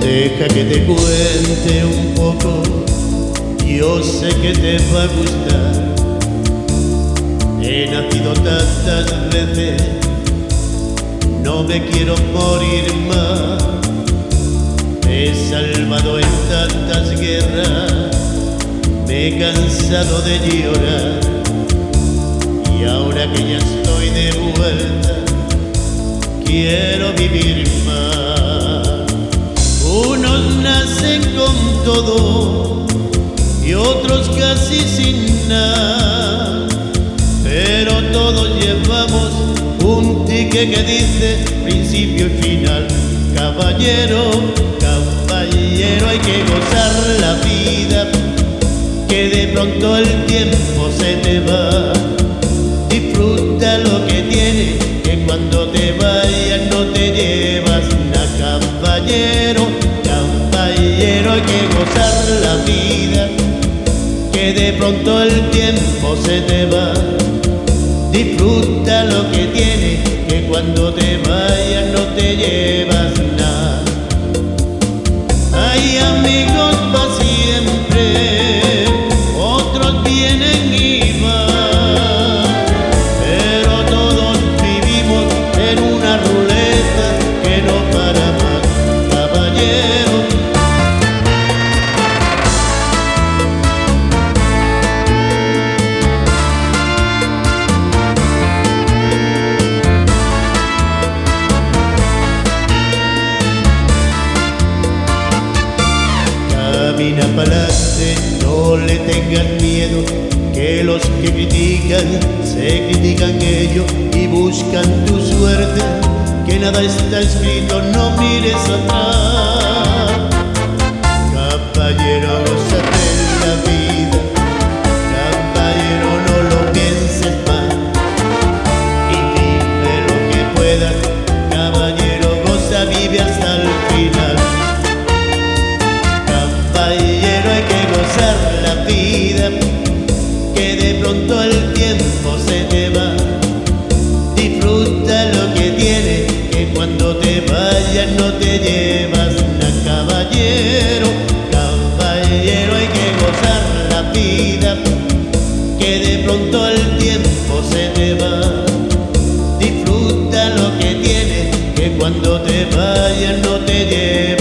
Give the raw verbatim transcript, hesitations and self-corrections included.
Deja que te cuente un poco, yo sé que te va a gustar. He nacido tantas veces, no me quiero morir más. Me he salvado en tantas guerras, me he cansado de llorar. Y ahora que ya estoy de vuelta, quiero vivir más. Unos nacen con todo y otros casi sin nada, pero todos llevamos un ticket que dice principio y final. Caballero, caballero, hay que gozar la vida, que de pronto el tiempo se te va. Disfruta lo que tienes, que cuando te vayas no te llevas nada. Caballero, caballero, hay que gozar la vida, que de pronto el tiempo se te va. Disfruta lo que tienes, que cuando te vayas no te llevas nada. Hay amigos para siempre, otros vienen y van, pero todos vivimos en una ruleta que no para más. Caballero, camina pa'lante, no le tengan miedo, que los que critican, se critican ellos y buscan tu suerte, que nada está escrito, no mires atrás. Caballero, gózate la vida, caballero, no lo pienses más y vive lo que puedas. Caballero, goza, vive hasta el final. Caballero, hay que gozar la vida, que de pronto el tiempo se te va. Disfruta lo que tienes, que cuando te vayas no te llevas nada. Caballero, caballero, hay que gozar la vida, que de pronto el tiempo se te va. Disfruta lo que tienes, que cuando te vayas no te llevas.